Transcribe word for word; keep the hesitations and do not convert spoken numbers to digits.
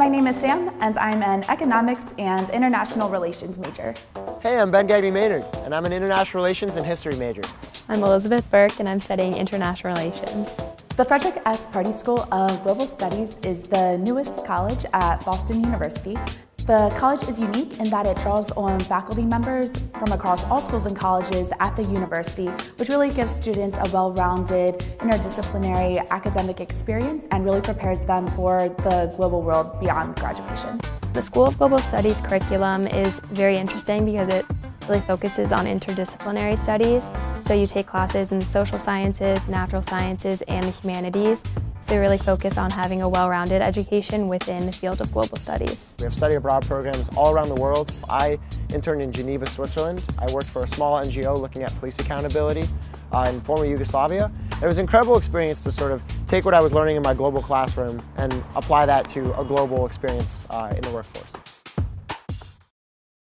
My name is Sam, and I'm an Economics and International Relations major. Hey, I'm Ben Gagby Maynard, and I'm an International Relations and History major. I'm Elizabeth Burke, and I'm studying International Relations. The Frederick S. Pardee School of Global Studies is the newest college at Boston University. The college is unique in that it draws on faculty members from across all schools and colleges at the university, which really gives students a well-rounded, interdisciplinary academic experience and really prepares them for the global world beyond graduation. The School of Global Studies curriculum is very interesting because it really focuses on interdisciplinary studies. So you take classes in the social sciences, natural sciences, and the humanities. So they really focus on having a well-rounded education within the field of global studies. We have study abroad programs all around the world. I interned in Geneva, Switzerland. I worked for a small N G O looking at police accountability uh, in former Yugoslavia. It was an incredible experience to sort of take what I was learning in my global classroom and apply that to a global experience uh, in the workforce.